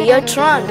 Yotron.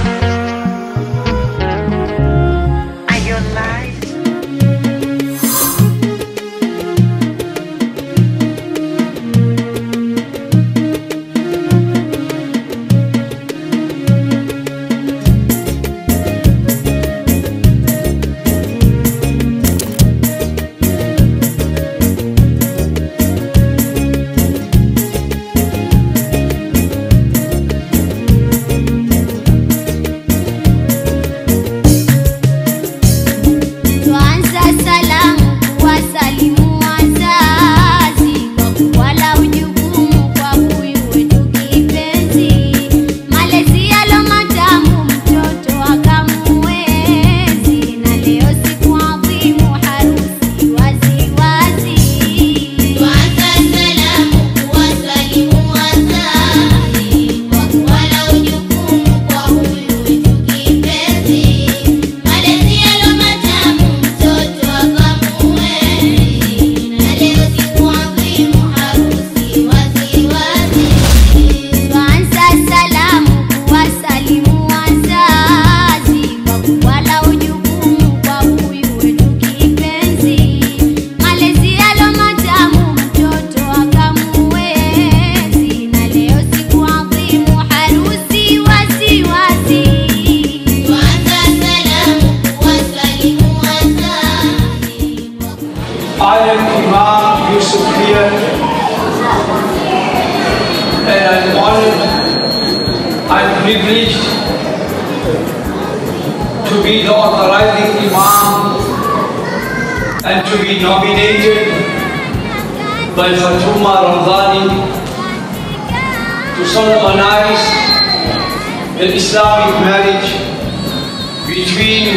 I am Imam Yusuf Pir, and I'm honored, I'm privileged to be the authorizing Imam and to be nominated by Fatuma Ramzani to solemnize the Islamic marriage between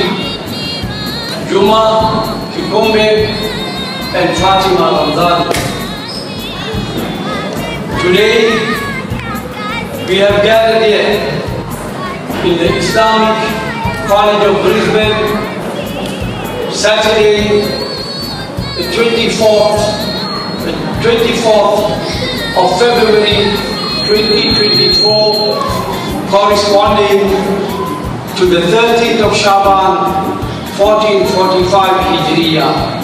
Juma Kikombe and Fatima Ramzani. Today, we have gathered here in the Islamic College of Brisbane, Saturday, the 24th of February 2024, corresponding to the 13th of Shaban, 1445 Hijriya.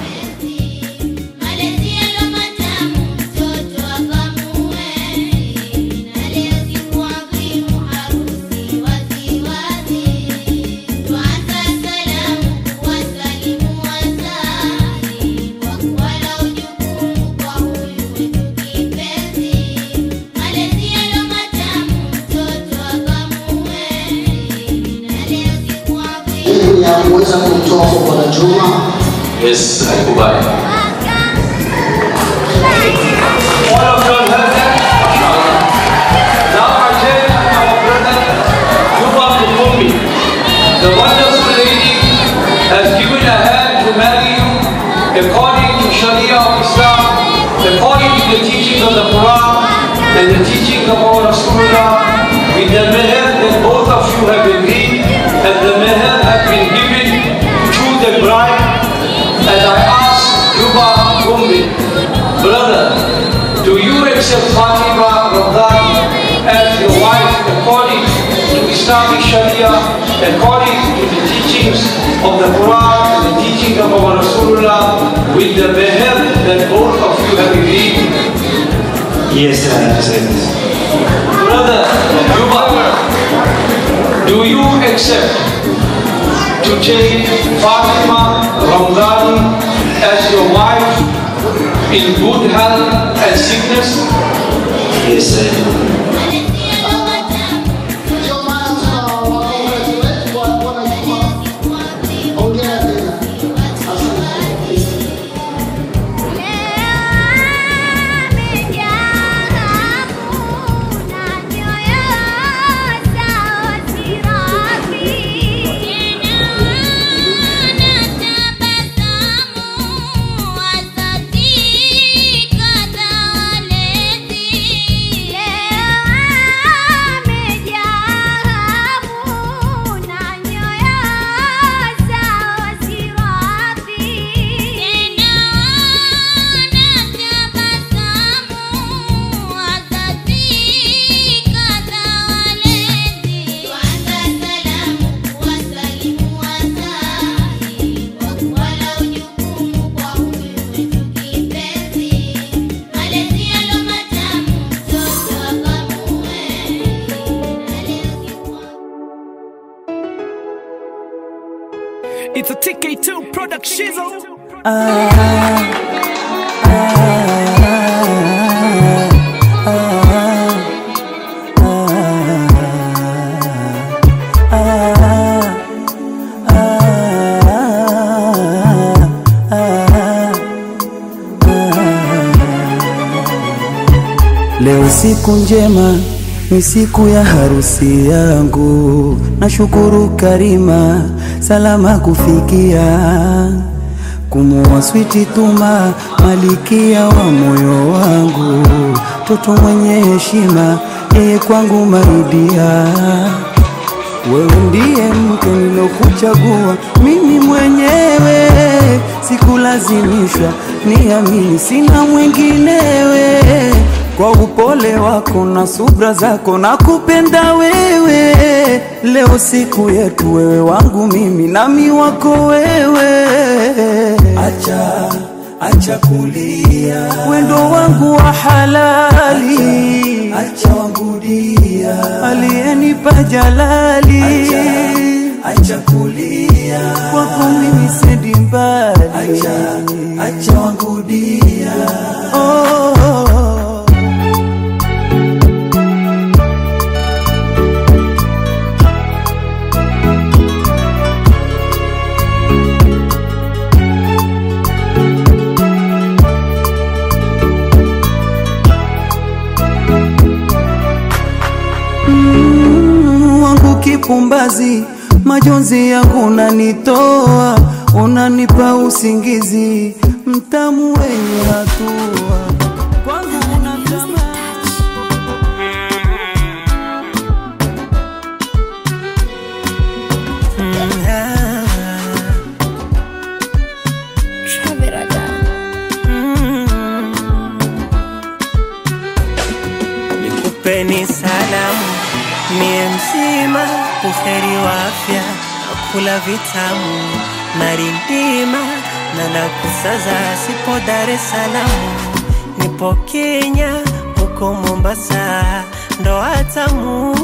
Kuweza kumtoa kwa Bwana Juma. Yes, nakubali. All of you heard that? Now I tell our brother Juma Kikombe, the wonderful lady has given a hand to marry you according to Sharia of Islam, according to the teachings of the Quran and the teachings of our Rasulullah, with the meher that both of you have agreed, and the meher has been given to the bride. And I ask Juma Kikombe, brother, do you accept Fatima Ramzani as your wife according to Islamic Sharia, according to the teachings of the Quran and the teachings of our Rasulullah, with the meher that both of you have agreed? Yes, I accept. Brother Juma, do you accept to take Fatima Ramzani as your wife in good health and sickness? Yes, I do. Tabasamu asati kata It's a TK2 product shizzle. Leo siku njema, ni siku ya harusi yangu. Nashukuru Karima, salama kufikia. Kumuoa Switi Tuma, malikia wa moyo wangu. Toto mwenye heshima, yeye kwangu maidia. Wewe ndiye mke nilokuchagua mimi mwenyewe, sikulazimishwa, niamini sina mwinginewe. Kwa upole wako na subra zako na kupenda wewe. Leo siku yetu, wewe wangu mimi nami wako wewe. Acha kulia, wendo wangu wa halali. Acha wangu dia, aliyenipa jalali. Acha kulia, wako mimi sendi mbali. Acha wangu dia, Pumbazi, majonzi yangu unanitoa, unanipa usingizi mtamu wenye hatua. Kwangu unatama nikupeni salamu mie mzima, buheri wa afya, nakula vitamu, narindima na nakusaza. Sipo Dar es Salaam, nipo Kenya, huko Mombasa, ndoa tamu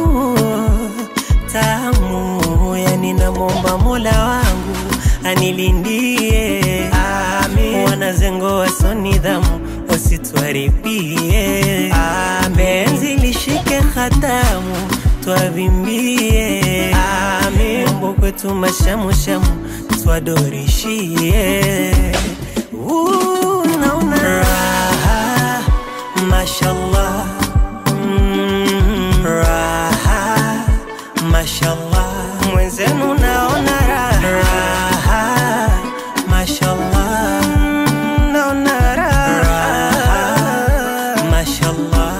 tamu. Yani namwomba Mola wangu anilindie, amin. Wanazengo wasonidhamu wasituharibie, penzi lishike khatamu twavimbie, amin. Mambo kwetu mashamushamu twadorishie. Naona raha, mashallah, raha, mashallah. Mwenzenu naona raha, mashallah, naona raha, mashallah.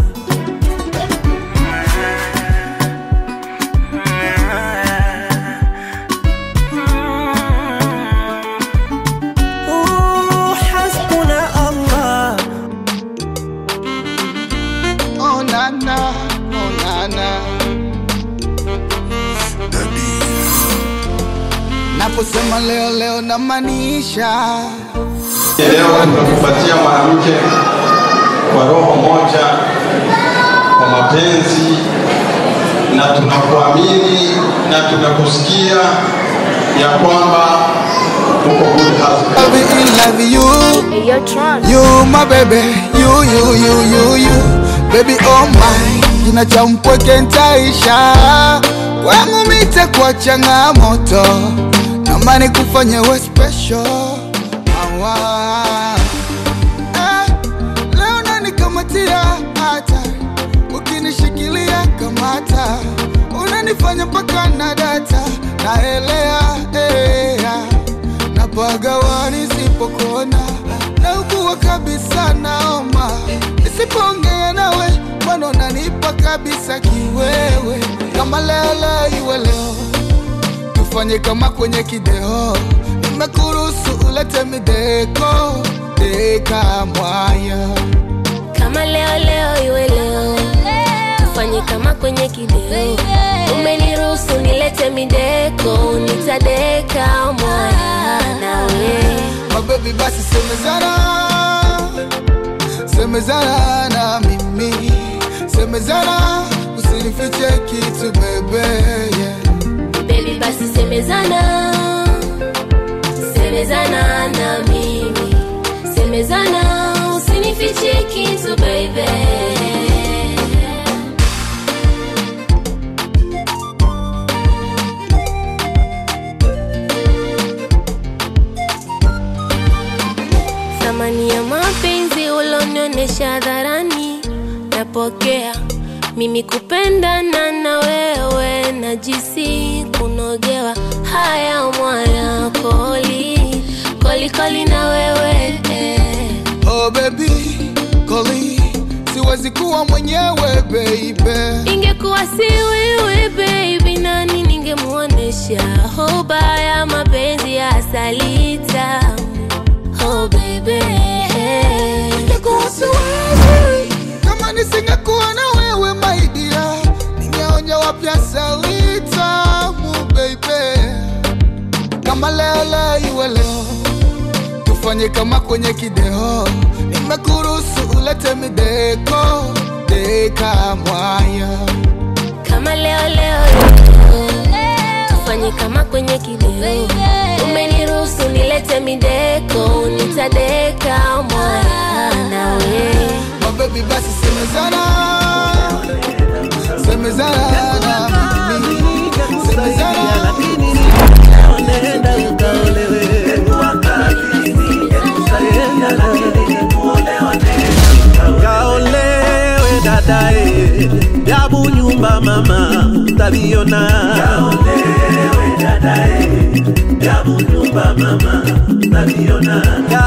Naposema leo na maanisha leo tunakupatia mwanamke kwa roho moja, kwa mapenzi, na tunakuamini na tunakusikia ya kwamba uko good husband. Love you, you my baby, you baby oh my. Kina cha mpweke ntaisha, kwangu mite kwa changamoto, namani kufanya we special. Leo nani kamatia hata, ukinishikilia kamata, unanifanya paka na data, naelea napagawa nisipokona, na ukuwa kabisa naoma, nisipongea nawe mbona unanipa kabisa kiwewe. Kama leo iwe leo, tufanye kama kwenye kideo, nimekuruhusu ulete mideko, deka mwaya. Kama leo iwe leo, tufanye kama kwenye kideo, umeniruhusu nilete mideko, nitadeka mwaya nawe. Mabebi basi semezana na mimi, semezana, usinifiche kitu bebe, yeah. Baby basi semezana, semezana na mimi, semezana usinifiche kitu baby. Thamani ya mapenzi ulonionesha hadharani napokea, mimi kupendana na wewe najisi kunogewa. Haya mwana koli na wewe Oh baby, koli siwezi kuwa mwenyewe baby. Ingekuwa si wewe baby, nani ningemuonesha hoba ya mapenzi ya salita. Oh baby, ingekuwa si wewe, kama nisingekuwa na wewe my dear, ningeonja wapya salita mu baby. Kama leo iwe leo, tufanye kama kwenye kideo, nimekuruhusu ulete mideko, deka mwaya. Kama leo tufanye kama kwenye kideo, umeniruhusu nilete mideko, nitadeka mwaya nawe. My baby basi semezana, semezana na mimi, semezana lakini nenda ukaolewe. Kaolewe dadae, yabu nyumba mama tabiona. Kaolewe dadae, yabu nyumba mama tabiona.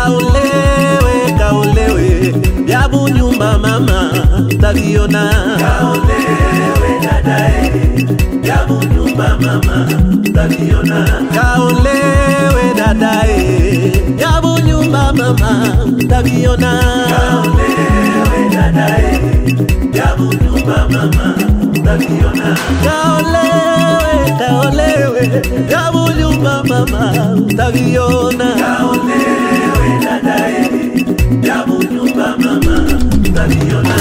Kaolewe, yabu nyumba mama tabiona. Kaolewe dadae, yabu nyumba mama tabiona. Kaolewe dadae, yabu nyumba mama tabiona. Kaolewe dadae, yabu nyumba mama tabiona. Kaolewe, yabu nyumba mama tabiona. Kaolewe dadae, yabu nyumba mama tabiona.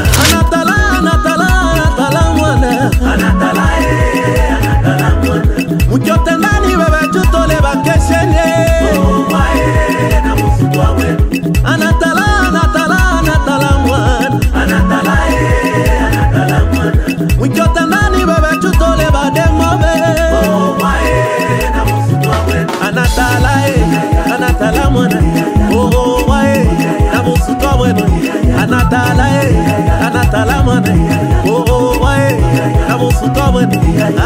Anatala mwana, anatala mwana. Muchote ndani bebe chutole bakeshenye. Oh wae na musutwa wetu. Anatala mwana, anatala mwana. Muchote ndani bebe chutole bademobe. Oh wae na musutwa wetu. Anatala mwana. Oh wae na musutwa wetu. Anatala mwana. Oh wae na musutwa wetu.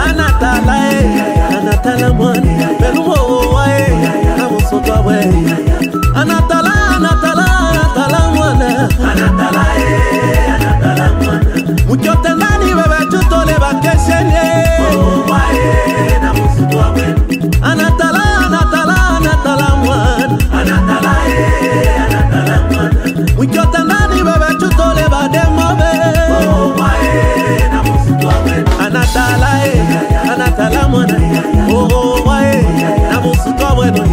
Anatala mwana. Belu wae na musutwa wetu. Anatala mwana. Anatala mwana. Muchote ndani bebe chutole bakeshenye. Oh wae na musutwa wetu. Anatala mwana. Anatala mwana. Muchote ndani bebe chutole bademobe. Oh wae na musutwa wetu. Anatala mwana. Oh wae na musutwa wetu.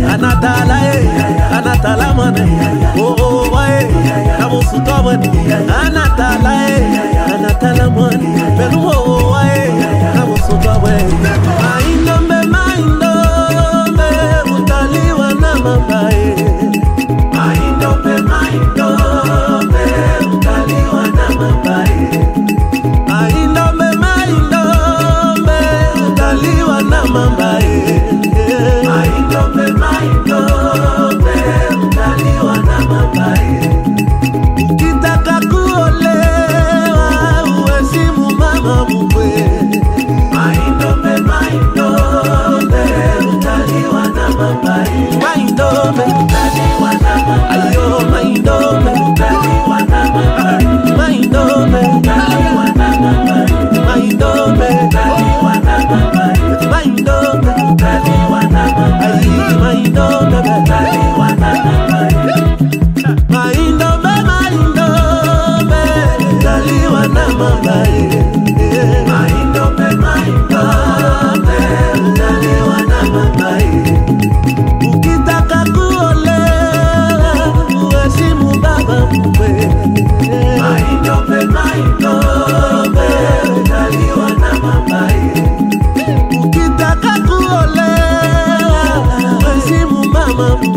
Anatala mwana. Oh wae na musutwa wetu. Anatala mwana. Belu wae na musutwa wetu. Maindombe utaliwa na mabaye. Maindombe utaliwa na mabaye. Maindombe utaliwa na mabaye. Maindombe utaliwa na mabaye. Ukitaka kuolewa uheshimu mama mkwe. Maindombe utaliwa na mabaye. Maindombe utaliwa na mabaye. Ayo maindombe utaliwa na mabaye. Maindombe utaliwa na mabaye. Maindombe utaliwa na mabaye. Maindombe utaliwa na mabaye. Maindombe utaliwa na mabaye. Maindombe utaliwa na mabaye. Maindombe utaliwa na mabaye. Ukitaka kuolewa uheshimu baba mkwe. Maindombe utaliwa na mabaye. Ukitaka kuolewa uheshimu mama mkwe.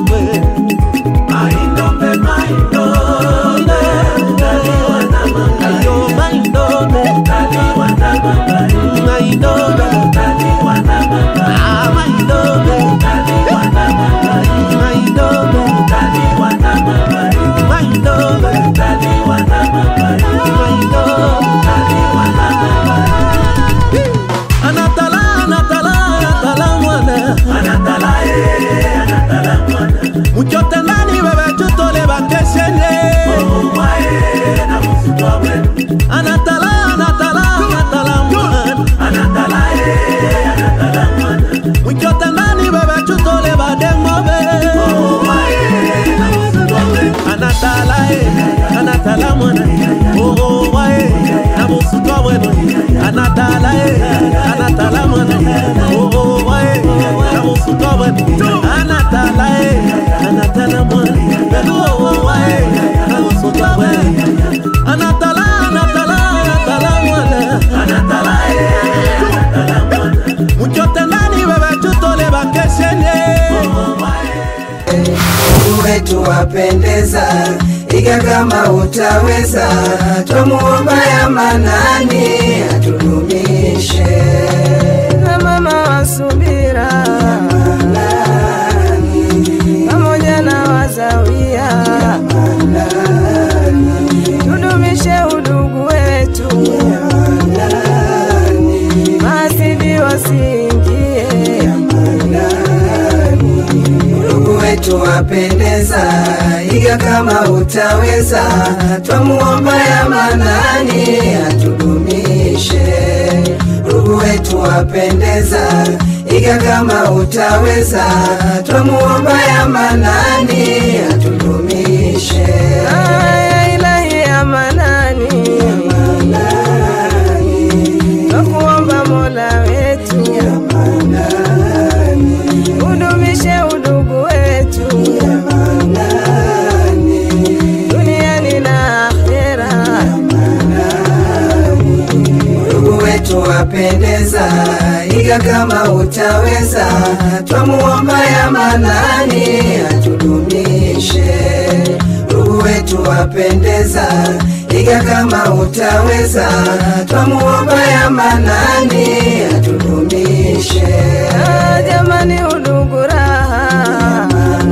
Wapendeza, iga kama utaweza, tumuomba ya Manani atudumishe. Na mama wa subira pamoja na wazawia, tudumishe udugu wetu, masidi wasiingie. Udugu wetu wapendeza, iga kama utaweza, twamuomba ya Manani atudumishe. Udugu wetu wapendeza, iga kama utaweza, twamuomba ya Manani atudumishe. Aya ilahi ya Manani, twakuomba Mola wetu, udumishe udugu wetu, duniani na akhera. Udugu wetu wapendeza, iga kama utaweza, twamuomba ya Manani atudumishe. Udugu wetu wapendeza, iga kama utaweza, twamuomba ya Manani atudumishe. Jamani udugu raha,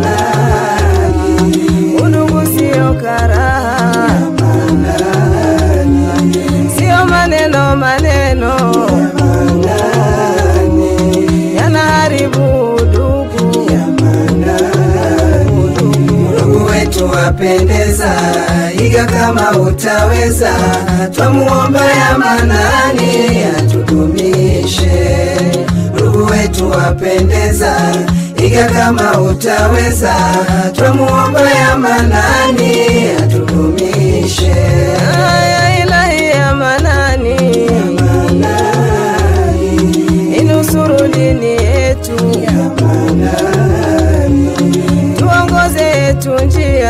udugu sio karaha, sio maneno maneno yanaharibu udugu. Udugu wetu wapendeza, iga kama utaweza, twamuomba ya Manani atudumishe. Udugu wetu wapendeza, iga kama utaweza, twamuomba ya Manani atudumishe. Aya ilahi ya Manani, inusuru dini yetu, tuongoze yetu njia,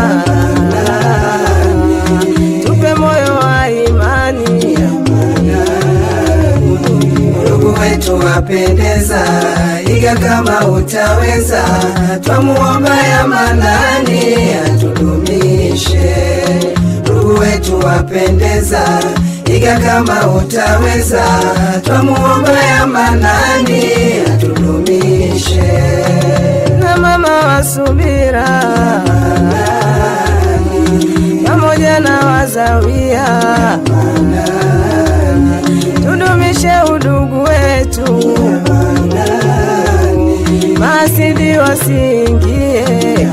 tupe moyo wa imani. Udugu wetu wapendeza, iga kama utaweza, twamuomba ya Manani atudumishe. Udugu wetu wapendeza, iga kama utaweza, twamuomba ya Manani atudumishe. Na mama wa subira pamoja na wazawia, tudumishe udugu wetu, masidi wasiingie.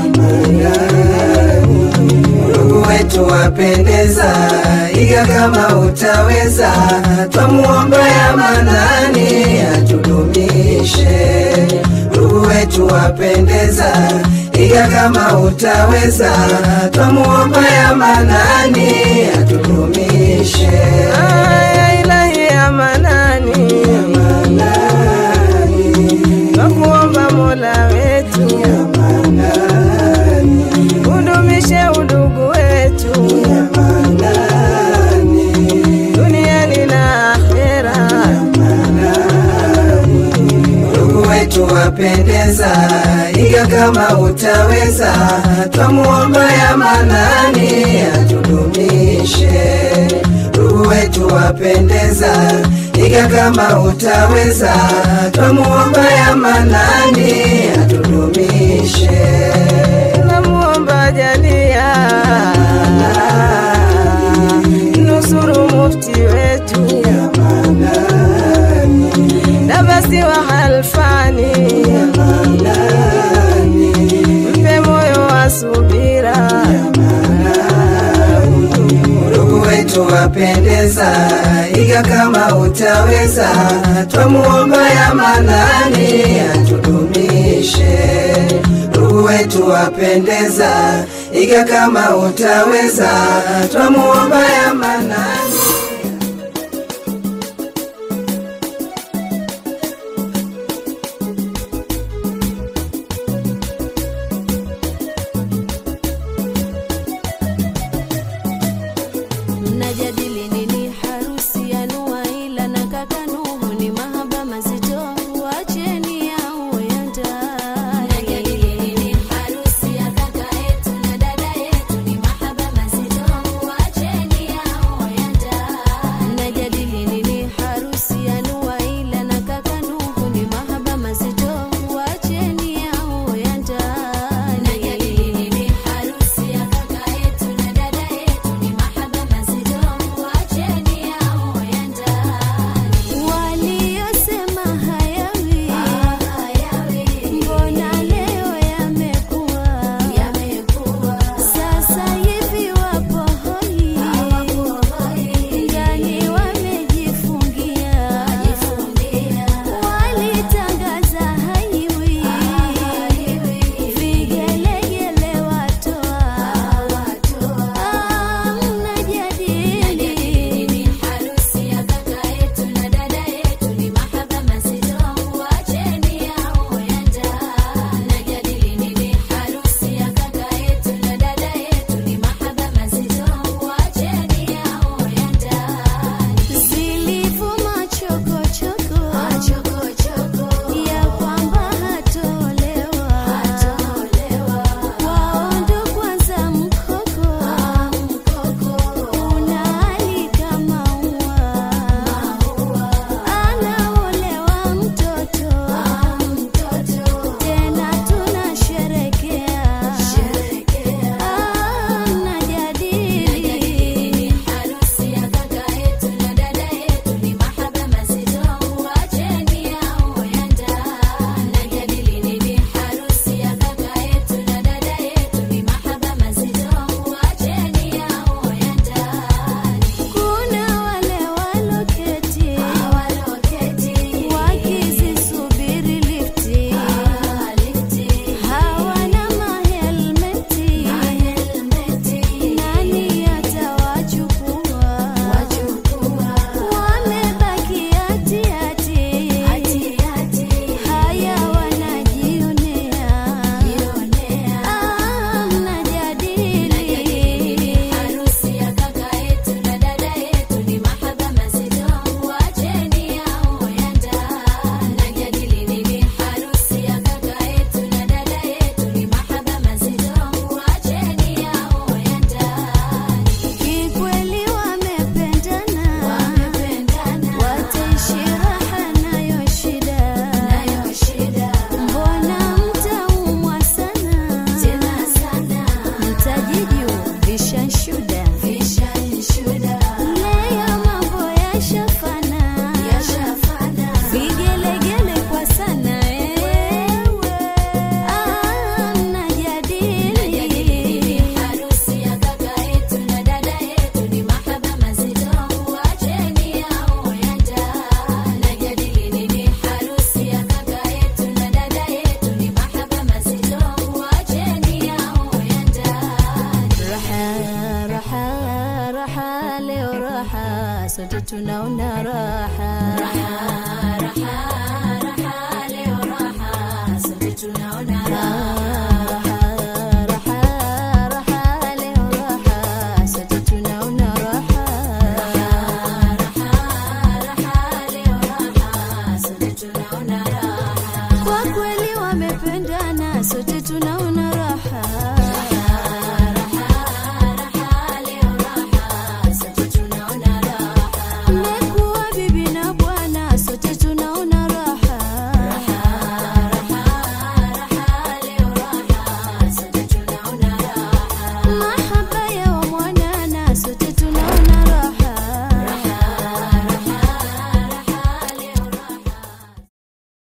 Udugu wetu wapendeza, iga kama utaweza, twamuomba ya Manani atudumishe. Udugu wetu wapendeza, iga kama utaweza, twamuomba ya Manani atudumishe. Aya ilahi ya Manani, twakuomba Mola wetu, udumishe udugu wetu, duniani na akhera. Udugu wetu wapendeza, iga kama utaweza, twamuomba ya Manani atudumishe. Udugu wetu wetu wapendeza, iga kama utaweza, twamuomba ya Manani atudumishe. Namuomba jalia nusuru mufti wetu ya Manani, na basi wa halfani ya Manani, mpe moyo wa subira ya Manani. Ndugu wetu wapendeza, iga kama utaweza, twamuomba ya Manani atudumishe. Ndugu wetu wapendeza, iga kama utaweza, twamuomba ya Manani. Mnajadili nini harusi ya Nuaila na kaka Nuhu, ni mahaba mazito, wacheni yao ya ndani. Mnajadili nini harusi ya kaka yetu na dada yetu, ni mahaba mazito, wacheni yao ya ndani. Mnajadili nini harusi ya Nuaila na kaka Nuhu, ni mahaba mazito, wacheni yao ya ndani. Mnajadili nini harusi ya kaka yetu na dada yetu, ni mahaba mazito, wacheni yao ya ndani. Waliosema hayawi, mbona leo yamekuwa? Sasa hivi wapo hoi, ndani wamejifungia. Walitangaza haiwi, vigelegele watoa. Mnajadili nini harusi ya kaka yetu na dada yetu, ni mahaba mazito, wacheni yao ya ndani. Mnajadili nini harusi ya kaka yetu na dada yetu, ni mahaba mazito, wacheni yao ya ndani. Zilivuma chokochoko ya kwamba hatolewa, waondo kwanza mkoko, unaalika maua, anaolewa mtoto, tena tunasherekea. Mnajadili harusi ya kaka yetu na dada yetu, ni mahaba mazito, wacheni yao ya ndani. Mnajadili nini harusi ya kaka yetu na dada yetu, ni mahaba mazito, wacheni yao ya ndani. Kuna wale waloketi wakizisubiri lifti, hawana mahelmeti, nani atawachukua? Wamebaki hati-hati, haya wanajionea. Mnajadili harusi ya kaka yetu na dada yetu, ni mahaba mazito, wacheni yao ya ndani. Mnajadili nini harusi ya kaka yetu na dada yetu, ni mahaba mazito, wacheni yao ya ndani. Kikweli wamependana, wataishi raha nayo shida. Mbona mtaumwa sana, mtajiju vishanshuda. Leo mambo yashafana, vigelegele kwa sana. Mnajadili harusi ya kaka yetu na dada yetu, ni mahaba mazito, wacheni yao ya ndani. Mnajadili nini harusi ya kaka yetu na dada yetu, ni mahaba mazito, wacheni yao ya ndani. Raha, raha, raha, leo raha, sote tunaona raha.